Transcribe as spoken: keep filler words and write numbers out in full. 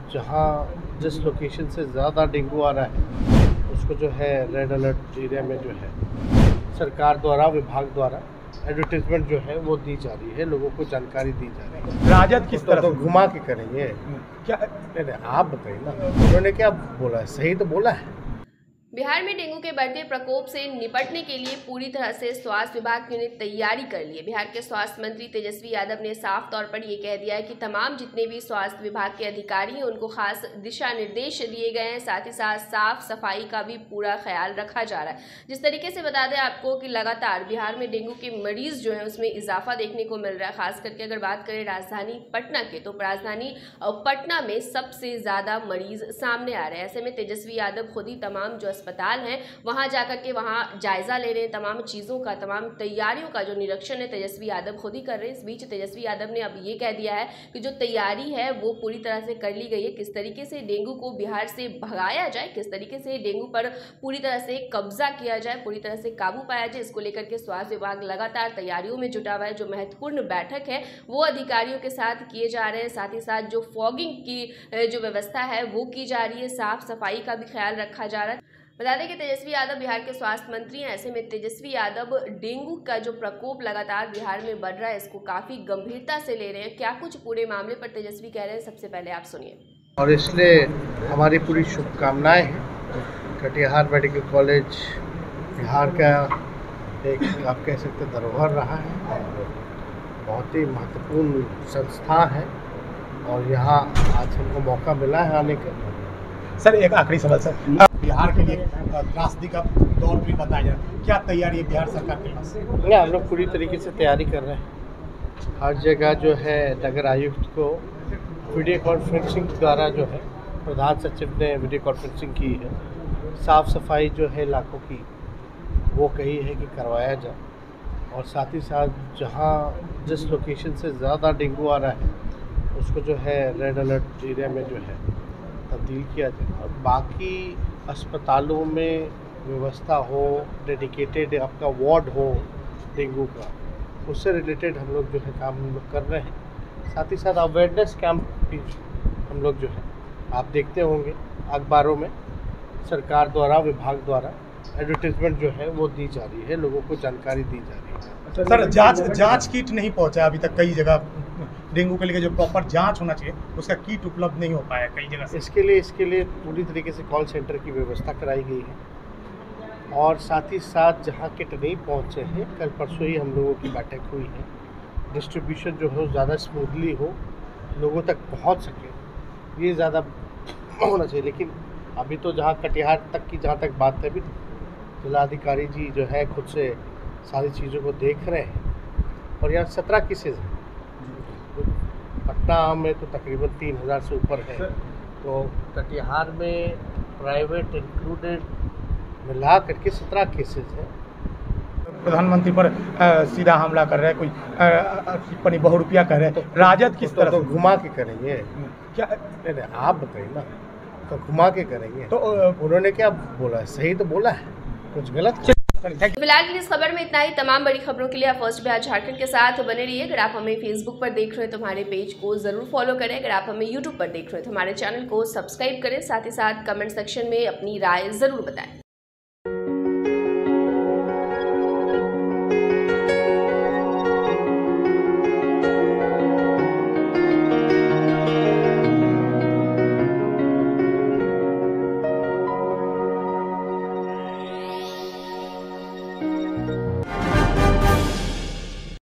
जहाँ जिस लोकेशन से ज़्यादा डेंगू आ रहा है उसको जो है रेड अलर्ट एरिया में जो है सरकार द्वारा विभाग द्वारा एडवर्टीजमेंट जो है वो दी जा रही है, लोगों को जानकारी दी जा रही है। राजद किस तो, तरह तो से घुमा के करेंगे क्या? नहीं नहीं आप बताइए ना, उन्होंने क्या बोला है? सही तो बोला है। बिहार में डेंगू के बढ़ते प्रकोप से निपटने के लिए पूरी तरह से स्वास्थ्य विभाग ने तैयारी कर ली है। बिहार के स्वास्थ्य मंत्री तेजस्वी यादव ने साफ तौर पर ये कह दिया है कि तमाम जितने भी स्वास्थ्य विभाग के अधिकारी हैं उनको खास दिशा निर्देश दिए गए हैं, साथ ही साथ साफ सफाई का भी पूरा ख्याल रखा जा रहा है। जिस तरीके से बता दें आपको कि लगातार बिहार में डेंगू के मरीज जो है उसमें इजाफा देखने को मिल रहा है। खास करके अगर बात करें राजधानी पटना के, तो राजधानी पटना में सबसे ज्यादा मरीज सामने आ रहे हैं। ऐसे में तेजस्वी यादव खुद ही तमाम जो अस्पताल हैं वहां जाकर के वहां जायजा ले रहे हैं, तमाम चीजों का, तमाम तैयारियों का जो निरीक्षण है तेजस्वी यादव खुद ही कर रहे हैं। इस बीच तेजस्वी यादव ने अब ये कह दिया है कि जो तैयारी है वो पूरी तरह से कर ली गई है। किस तरीके से डेंगू को बिहार से भगाया जाए, किस तरीके से डेंगू पर पूरी तरह से कब्जा किया जाए, पूरी तरह से काबू पाया जाए, इसको लेकर के स्वास्थ्य विभाग लगातार तैयारियों में जुटा हुआ है। जो महत्वपूर्ण बैठक है वो अधिकारियों के साथ किए जा रहे हैं, साथ ही साथ जो फॉगिंग की जो व्यवस्था है वो की जा रही है, साफ सफाई का भी ख्याल रखा जा रहा है। बता दें कि तेजस्वी यादव बिहार के स्वास्थ्य मंत्री हैं। ऐसे में तेजस्वी यादव डेंगू का जो प्रकोप लगातार बिहार में बढ़ रहा है इसको काफी गंभीरता से ले रहे हैं। क्या कुछ पूरे मामले पर तेजस्वी कह रहे हैं, सबसे पहले आप सुनिए। और इसलिए हमारी पूरी शुभकामनाएं हैं। कटिहार मेडिकल कॉलेज बिहार का एक आप कह सकते धरोहर रहा है और बहुत ही महत्वपूर्ण संस्था है और यहाँ आज हमको मौका मिला है आने का। सर एक आखिरी सवाल सर, बिहार के लिए त्रासदी का दौर भी बताया जाए, क्या तैयारी है बिहार सरकार के पास? नहीं, हम लोग पूरी तरीके से तैयारी कर रहे हैं। हर जगह जो है नगर आयुक्त को वीडियो कॉन्फ्रेंसिंग द्वारा जो है प्रधान सचिव ने वीडियो कॉन्फ्रेंसिंग की है। साफ़ सफाई जो है इलाकों की वो कही है कि करवाया जाए और साथ ही साथ जहाँ जिस लोकेशन से ज़्यादा डेंगू आ रहा है उसको जो है रेड अलर्ट एरिया में जो है तब्दील किया जाए और बाकी अस्पतालों में व्यवस्था हो, डेडिकेटेड आपका वार्ड हो डेंगू का, उससे रिलेटेड हम लोग जो है काम हम लोग कर रहे हैं। साथ ही साथ अवेयरनेस कैंप भी हम लोग जो है आप देखते होंगे अखबारों में सरकार द्वारा विभाग द्वारा एडवर्टीजमेंट जो है वो दी जा रही है, लोगों को जानकारी दी जा रही है। सर जांच जांच किट नहीं पहुंचा अभी तक, कई जगह डेंगू के लिए जो प्रॉपर जांच होना चाहिए उसका किट उपलब्ध नहीं हो पाया कई जगह से। इसके लिए इसके लिए पूरी तरीके से कॉल सेंटर की व्यवस्था कराई गई है और साथ ही साथ जहां किट नहीं पहुंचे हैं, कल परसों ही हम लोगों की बैठक हुई है, डिस्ट्रीब्यूशन जो है ज़्यादा स्मूथली हो, लोगों तक पहुंच सके, ये ज़्यादा होना चाहिए। लेकिन अभी तो जहाँ कटिहार तक की जहाँ तक बात है, अभी जिलाधिकारी जी जो है खुद से सारी चीज़ों को देख रहे हैं और यहाँ सत्रह केसेज हैं। पटना में तो तकरीबन तीन हज़ार से ऊपर है, तो कटिहार में प्राइवेट इंक्लूडेड मिला करके सत्रह केसेज हैं। प्रधानमंत्री पर आ, सीधा हमला कर रहे हैं, कोई टिप्पणी बहुरूपिया कर रहे हैं, राजद किस तो, तरह तो से घुमा के करेंगे क्या? नहीं नहीं आप बताइए ना, तो घुमा के करेंगे तो उन्होंने क्या बोला है? सही तो बोला है, कुछ गलत? फिलहाल की इस खबर में इतना ही। तमाम बड़ी खबरों के लिए आप फर्स्ट बिहार झारखंड के साथ बने रहिए। अगर आप हमें फेसबुक पर देख रहे हैं तो हमारे पेज को जरूर फॉलो करें। अगर आप हमें यूट्यूब पर देख रहे हैं तो हमारे चैनल को सब्सक्राइब करें। साथ ही साथ कमेंट सेक्शन में अपनी राय जरूर बताएं।